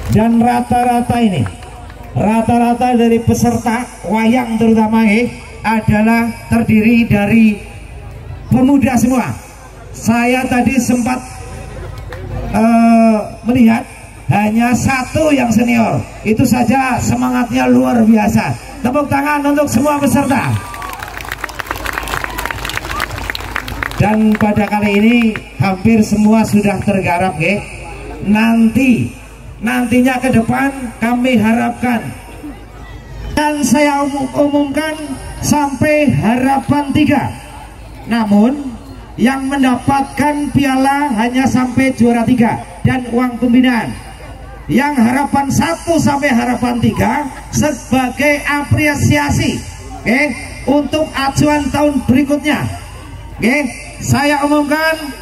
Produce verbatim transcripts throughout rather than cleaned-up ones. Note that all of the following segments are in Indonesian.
Dan rata-rata ini, rata-rata dari peserta wayang terutama eh, adalah terdiri dari pemuda semua. Saya tadi sempat uh, melihat hanya satu yang senior. Itu saja semangatnya luar biasa. Tepuk tangan untuk semua peserta. Dan pada kali ini hampir semua sudah tergarap eh. Nanti nantinya ke depan kami harapkan, dan saya umum, umumkan sampai harapan tiga. Namun yang mendapatkan piala hanya sampai juara tiga dan uang pembinaan. Yang harapan satu sampai harapan tiga sebagai apresiasi, oke, okay, untuk acuan tahun berikutnya. Oke, okay, saya umumkan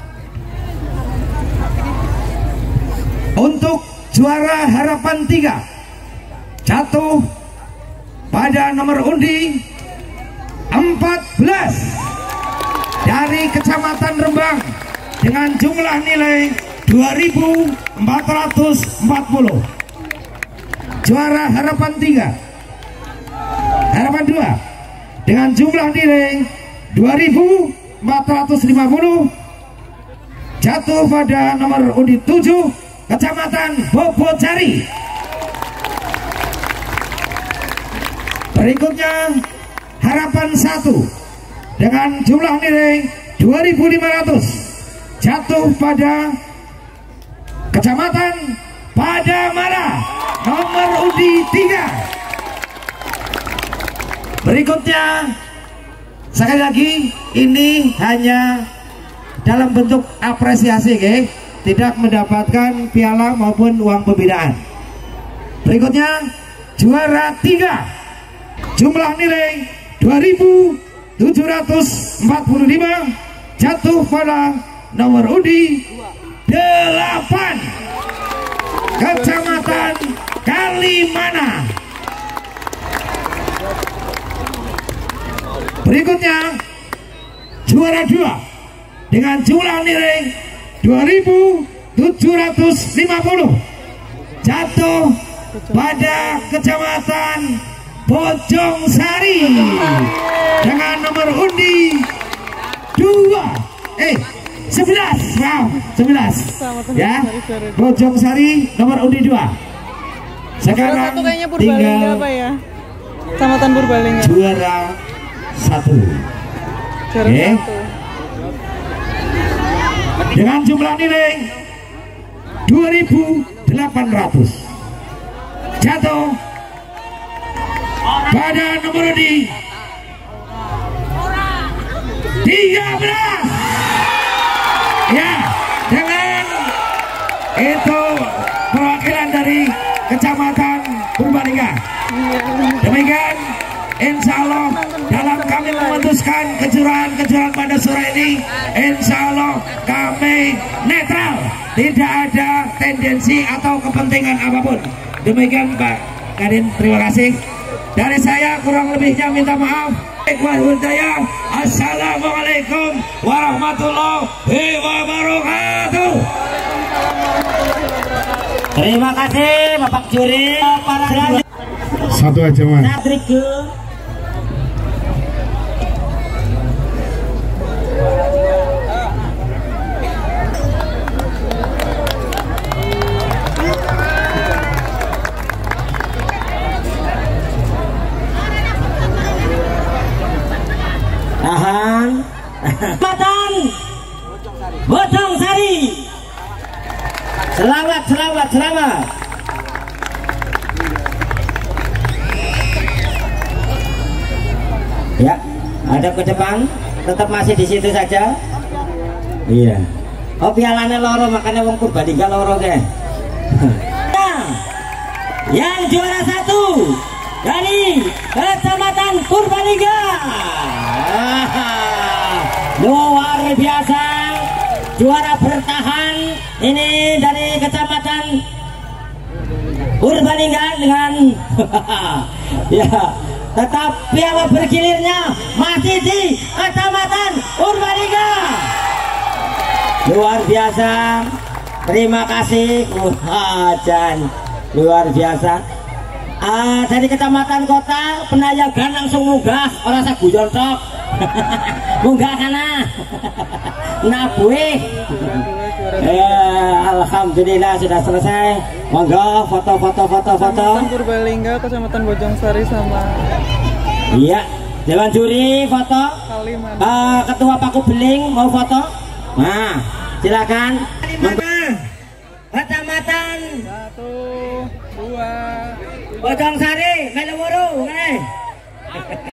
untuk juara harapan tiga jatuh pada nomor undi empat belas dari Kecamatan Rembang dengan jumlah nilai dua ribu empat ratus empat puluh. Juara harapan tiga harapan dua dengan jumlah nilai dua ribu empat ratus lima puluh jatuh pada nomor undi tujuh Kecamatan Bobocari. Berikutnya harapan satu dengan jumlah nilai dua ribu lima ratus jatuh pada Kecamatan Padamara nomor undi tiga. Berikutnya sekali lagi ini hanya dalam bentuk apresiasi, okay? Tidak mendapatkan piala maupun uang pembinaan. Berikutnya juara tiga jumlah nilai dua ribu tujuh ratus empat puluh lima jatuh pada nomor undi delapan Kecamatan Kalimana. Berikutnya juara dua dengan jumlah nilai dua ribu tujuh ratus lima puluh jatuh pada Kecamatan Bojongsari dengan nomor undi dua eh sebelas. Wow, sebelas ya. Bojongsari nomor undi dua. Sekarang tinggal apa ya? Kecamatan Purbalingga. Juara satu. Juara okay. satu. Dengan jumlah nilai dua ribu delapan ratus jatuh pada nomor di tiga belas. Ya, dengan itu perwakilan dari Kecamatan Purbalingga. Demikian insya Allah dalam kami memutuskan kejuaraan-kejuaraan pada sore ini, insya Allah kami netral, tidak ada tendensi atau kepentingan apapun. Demikian Pak Kadin, terima kasih. Dari saya kurang lebihnya minta maaf. Assalamualaikum warahmatullahi wabarakatuh. Terima kasih Bapak Juri. Satu aja Mas. Tahan. Kecamatan Bojongsari. Selamat, selamat, selamat. Ya, ada ke depan, tetap masih di situ saja. Iya. Oh, pialanya loro, makanya wong Purbalingga loro ke. Nah, yang juara satu dari Kecamatan Purbalingga. Luar biasa, juara bertahan ini dari Kecamatan Purbalingga dengan ya, tetap piala bergilirnya masih di Kecamatan Purbalingga. Luar biasa, Terima kasih Kuhajan, luar biasa. Uh, dari kecamatan kota Penayagan langsung munggah, orang saya guyon tok. Munggah sana. Nabuih. Ya, alhamdulillah sudah selesai. Monggo foto-foto foto-foto. Kecamatan Purbalingga, Kecamatan Bojongsari sama iya, Dewan Juri foto. Kalimantan. Uh, Ketua Paku Beling mau foto. Nah, silakan. Kecamatan Satu, dua, Bojongsari, melu wuru,